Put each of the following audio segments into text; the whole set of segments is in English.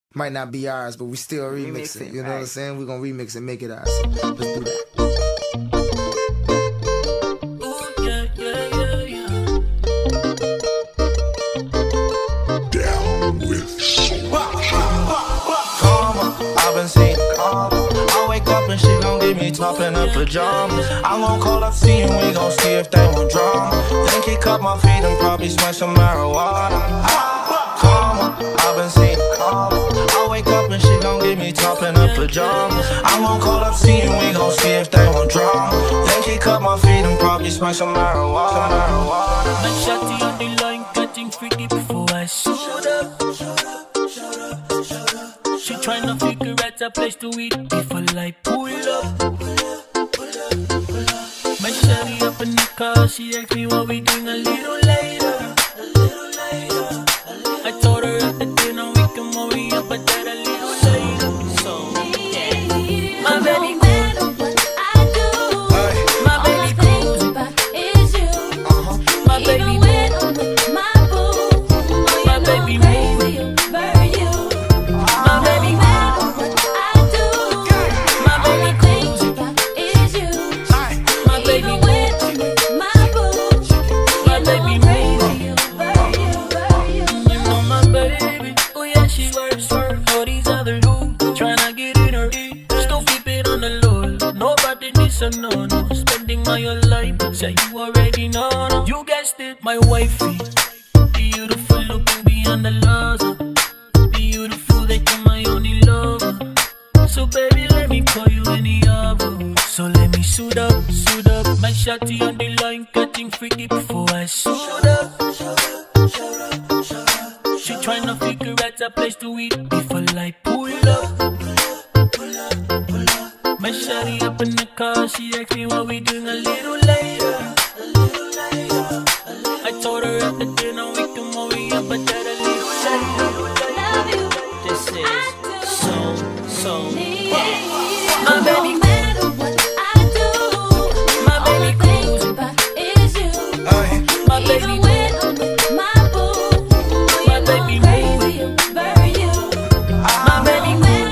Might not be ours, but we still remix it. You know what I'm saying? We're gonna remix and make it ours. Let's do that. I've been seeing I wake up and she gon' get me top in her pajamas. I'm gon' call up C and we gon' see if they want drama. Then kick up my feet and probably smash some marijuana. I've been seeing I wake up and she gon' get me top in her pajamas. I'm gon' call up C and we gon' see if they want drama. Then kick up my feet and probably smash some marijuana. My shawty on the line, cutting freaky before I shoot up. She tryna figure out a place to eat before I pull up. My shawty up in the car, she asked me what we doing a little later. I told her at the dinner we can hurry up, but that a little later. So, yeah. My baby cool, my baby cool, is you. My baby wet, my boo, my baby move. No, spending my whole life, say you already know, no. You guessed it, my wifey, beautiful looking beyond the laws, beautiful, they can my only lover. So baby, let me call you any other. So let me suit up, my shawty on the line, cutting freaky before I suit up. She tryna figure out a place to eat before I pull up. My shawty up in the car, she asked me what we doing a little later. I told her at the dinner we can hurry up, but that a little later. This is so my baby cool, my baby cool, is you. My baby wet, my boo, my baby move. My baby cool.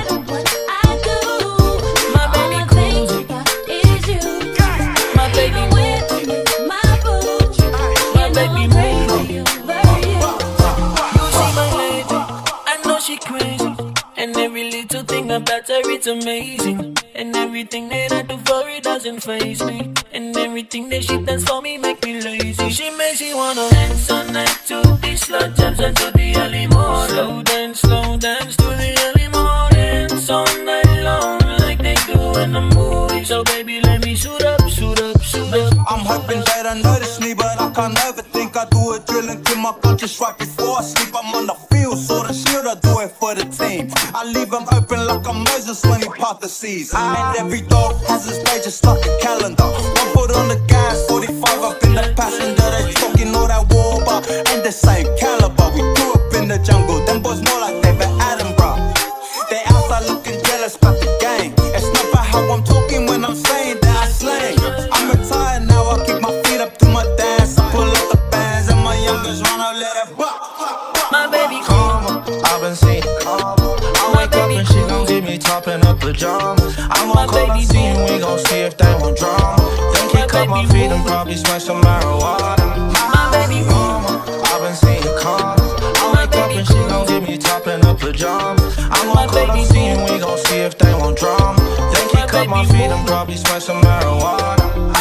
About her, it's amazing. And everything that I do for her doesn't faze me. And everything that she does for me make me lazy. She makes me wanna dance all night to the slow jams until the early morning. Slow dance to the early morning. All night long like they do in the movie. So baby, let me shoot up. I'm hoping they don't notice me, but I can't ever think I do a drill and kill my conscience right before I sleep. I'm on the field, so the shield I do it for the team. I leave them open like a Moses when he part the seas. And every dog has his day just like a calendar. One foot on the gas, 45 up in the passenger. They talking all that war, but ain't the same caliber. We grew up in the jungle, them boys more like David Attenborough. They outside looking jealous about the game. It's not about how I'm talking when I'm saying that I slang. I'm retired now, I keep my feet up to my dance. I pull up the bands and my youngers wanna let it pop. My baby cool, I've been seeing I wake up and she gon' get me top in her pajamas. I'm gon' call up C and we gon' see if they want drama. Then kick up my feet and probably smash some marijuana. My baby cool, I've been seeing I wake up and she gon' get me top in her pajamas. I'm gon' call up C and we gon' see if they want drama. Then kick up my feet and probably smash some marijuana.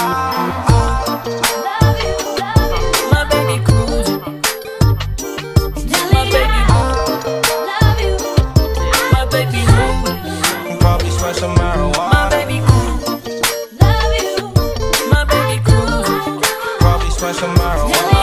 My baby cruising. My baby love you. My baby moving. Probably smash some marijuana. My baby cool, love you. My baby cruising. Probably smash some marijuana.